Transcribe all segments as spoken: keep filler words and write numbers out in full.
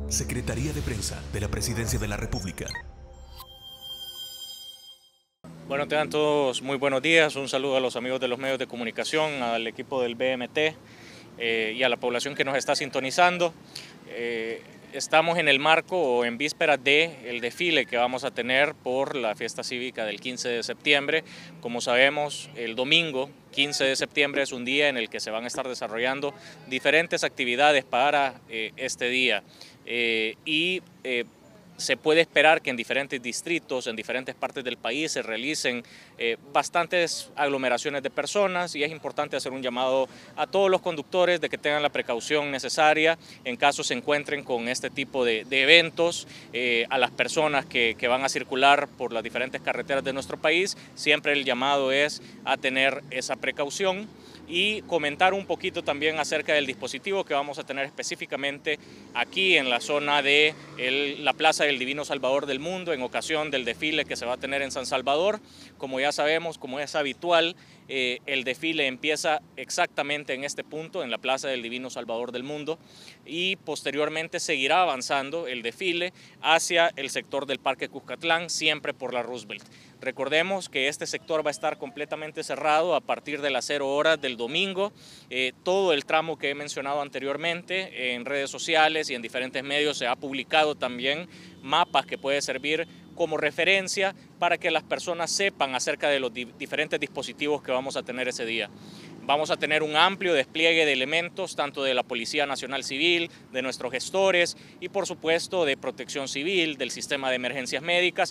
Secretaría de Prensa de la Presidencia de la República. Bueno, tengan todos muy buenos días. Un saludo a los amigos de los medios de comunicación, al equipo del B M T eh, y a la población que nos está sintonizando. Eh, estamos en el marco o en vísperas del desfile que vamos a tener por la fiesta cívica del quince de septiembre. Como sabemos, el domingo quince de septiembre es un día en el que se van a estar desarrollando diferentes actividades para eh, este día. Eh, y eh, se puede esperar que en diferentes distritos, en diferentes partes del país se realicen eh, bastantes aglomeraciones de personas, y es importante hacer un llamado a todos los conductores de que tengan la precaución necesaria en caso se encuentren con este tipo de, de eventos. Eh, a las personas que, que van a circular por las diferentes carreteras de nuestro país, siempre el llamado es a tener esa precaución. Y comentar un poquito también acerca del dispositivo que vamos a tener específicamente aquí en la zona de el, la Plaza del Divino Salvador del Mundo en ocasión del desfile que se va a tener en San Salvador. Como ya sabemos, como es habitual, eh, el desfile empieza exactamente en este punto, en la Plaza del Divino Salvador del Mundo, y posteriormente seguirá avanzando el desfile hacia el sector del Parque Cuscatlán, siempre por la Roosevelt. Recordemos que este sector va a estar completamente cerrado a partir de las cero horas del domingo. Eh, todo el tramo que he mencionado anteriormente en redes sociales y en diferentes medios se ha publicado también mapas que pueden servir como referencia para que las personas sepan acerca de los di- diferentes dispositivos que vamos a tener ese día. Vamos a tener un amplio despliegue de elementos, tanto de la Policía Nacional Civil, de nuestros gestores y por supuesto de Protección Civil, del Sistema de Emergencias Médicas,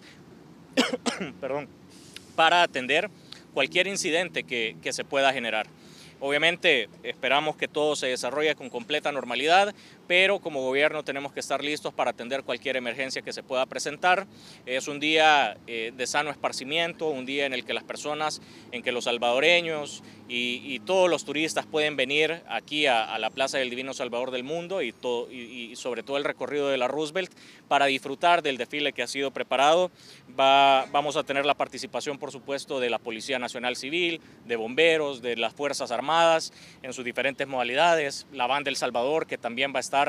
perdón, para atender cualquier incidente que, que se pueda generar. Obviamente esperamos que todo se desarrolle con completa normalidad, pero como gobierno tenemos que estar listos para atender cualquier emergencia que se pueda presentar. Es un día eh, de sano esparcimiento, un día en el que las personas, en que los salvadoreños y, y todos los turistas pueden venir aquí a, a la Plaza del Divino Salvador del Mundo y, todo, y, y sobre todo el recorrido de la Roosevelt para disfrutar del desfile que ha sido preparado. Va, vamos a tener la participación, por supuesto, de la Policía Nacional Civil, de bomberos, de las Fuerzas Armadas en sus diferentes modalidades, la Banda El Salvador, que también va a estar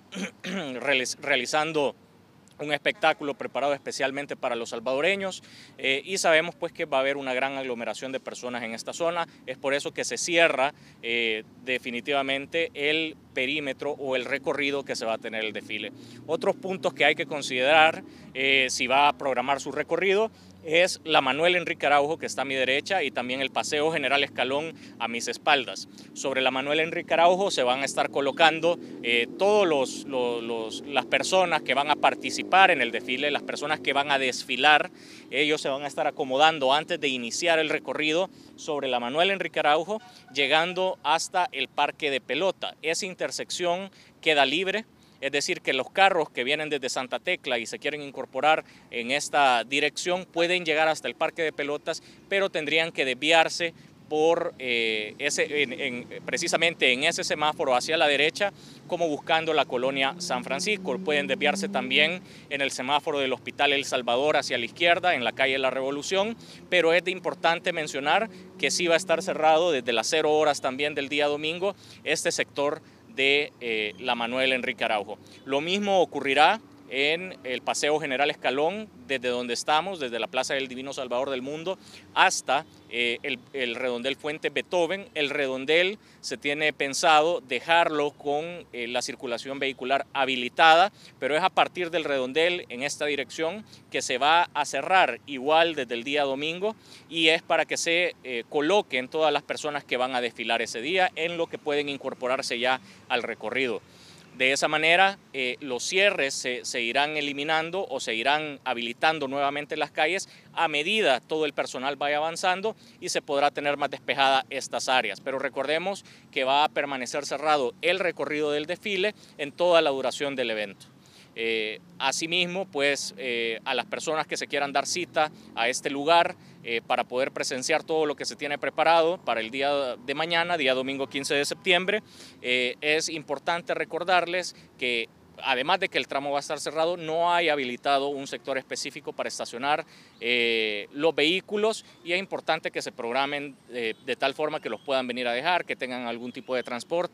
realizando un espectáculo preparado especialmente para los salvadoreños, eh, y sabemos pues que va a haber una gran aglomeración de personas en esta zona. Es por eso que se cierra eh, definitivamente el perímetro o el recorrido que se va a tener el desfile. Otros puntos que hay que considerar eh, si va a programar su recorrido es la Manuel Enrique Araujo, que está a mi derecha, y también el Paseo General Escalón a mis espaldas. Sobre la Manuel Enrique Araujo se van a estar colocando eh, todos los, los, los las personas que van a participar en el desfile, las personas que van a desfilar. Ellos se van a estar acomodando antes de iniciar el recorrido sobre la Manuel Enrique Araujo, llegando hasta el Parque de Pelota. Esa intersección queda libre. Es decir, que los carros que vienen desde Santa Tecla y se quieren incorporar en esta dirección pueden llegar hasta el Parque de Pelotas, pero tendrían que desviarse por eh, ese, en, en, precisamente en ese semáforo hacia la derecha, como buscando la colonia San Francisco. Pueden desviarse también en el semáforo del Hospital El Salvador hacia la izquierda, en la calle La Revolución, pero es de importante mencionar que sí va a estar cerrado desde las cero horas también del día domingo este sector de eh, la Manuel Enrique Araujo. Lo mismo ocurrirá en el Paseo General Escalón, desde donde estamos, desde la Plaza del Divino Salvador del Mundo hasta eh, el, el redondel Fuente Beethoven. El redondel se tiene pensado dejarlo con eh, la circulación vehicular habilitada, pero es a partir del redondel en esta dirección que se va a cerrar igual desde el día domingo, y es para que se eh, coloquen todas las personas que van a desfilar ese día, en lo que pueden incorporarse ya al recorrido. De esa manera, eh, los cierres se, se irán eliminando o se irán habilitando nuevamente las calles a medida todo el personal vaya avanzando, y se podrá tener más despejada estas áreas. Pero recordemos que va a permanecer cerrado el recorrido del desfile en toda la duración del evento. Eh, asimismo, pues eh, a las personas que se quieran dar cita a este lugar eh, para poder presenciar todo lo que se tiene preparado para el día de mañana, día domingo quince de septiembre, eh, es importante recordarles que además de que el tramo va a estar cerrado, no hay habilitado un sector específico para estacionar eh, los vehículos, y es importante que se programen eh, de tal forma que los puedan venir a dejar, que tengan algún tipo de transporte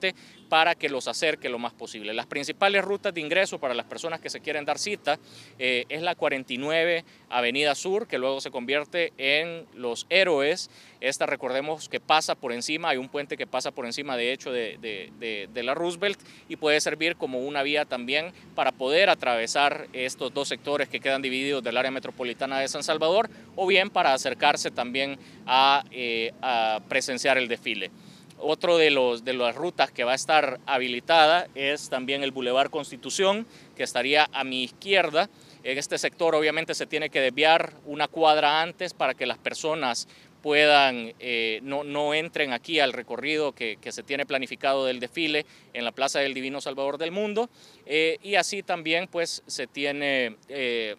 para que los acerque lo más posible. Las principales rutas de ingreso para las personas que se quieren dar cita eh, es la cuarenta y nueve Avenida Sur, que luego se convierte en Los Héroes. Esta, recordemos que pasa por encima, hay un puente que pasa por encima de hecho de, de, de, de la Roosevelt, y puede servir como una vía también para poder atravesar estos dos sectores que quedan divididos del área metropolitana de San Salvador, o bien para acercarse también a, eh, a presenciar el desfile. Otro de, los, de las rutas que va a estar habilitada es también el Boulevard Constitución, que estaría a mi izquierda. En este sector obviamente se tiene que desviar una cuadra antes para que las personas puedan, eh, no, no entren aquí al recorrido que, que se tiene planificado del desfile en la Plaza del Divino Salvador del Mundo. Eh, y así también pues se tiene... Eh,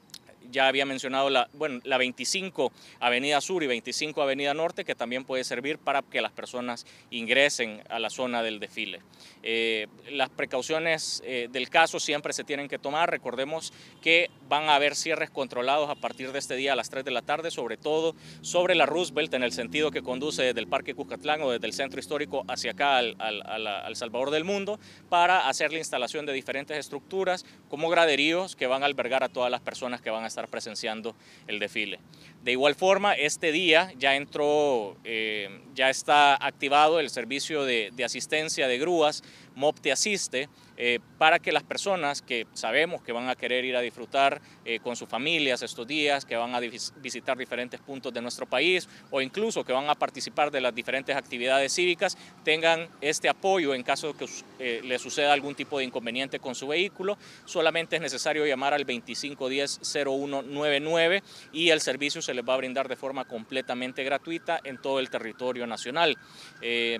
Ya había mencionado la, bueno, la veinticinco Avenida Sur y veinticinco Avenida Norte, que también puede servir para que las personas ingresen a la zona del desfile. Eh, las precauciones eh, del caso siempre se tienen que tomar. Recordemos que van a haber cierres controlados a partir de este día a las tres de la tarde, sobre todo sobre la Roosevelt, en el sentido que conduce desde el Parque Cuscatlán o desde el centro histórico hacia acá al, al, al, al Salvador del Mundo, para hacer la instalación de diferentes estructuras como graderíos que van a albergar a todas las personas que van a estar presenciando el desfile. De igual forma, este día ya entró, eh, ya está activado el servicio de, de asistencia de grúas, MOP Te Asiste, eh, para que las personas que sabemos que van a querer ir a disfrutar eh, con sus familias estos días, que van a visitar diferentes puntos de nuestro país o incluso que van a participar de las diferentes actividades cívicas, tengan este apoyo en caso de que eh, les suceda algún tipo de inconveniente con su vehículo. Solamente es necesario llamar al veinticinco diez cero uno noventa y nueve y el servicio se les va a brindar de forma completamente gratuita en todo el territorio nacional. Eh,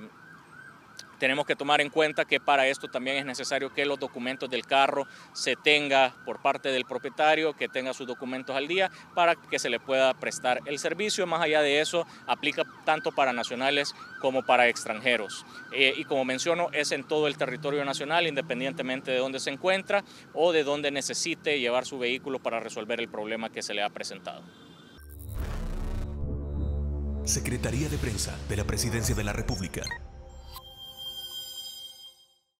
Tenemos que tomar en cuenta que para esto también es necesario que los documentos del carro se tenga por parte del propietario, que tenga sus documentos al día para que se le pueda prestar el servicio. Más allá de eso, aplica tanto para nacionales como para extranjeros. Eh, y como menciono, es en todo el territorio nacional, independientemente de dónde se encuentra o de dónde necesite llevar su vehículo para resolver el problema que se le ha presentado. Secretaría de Prensa de la Presidencia de la República.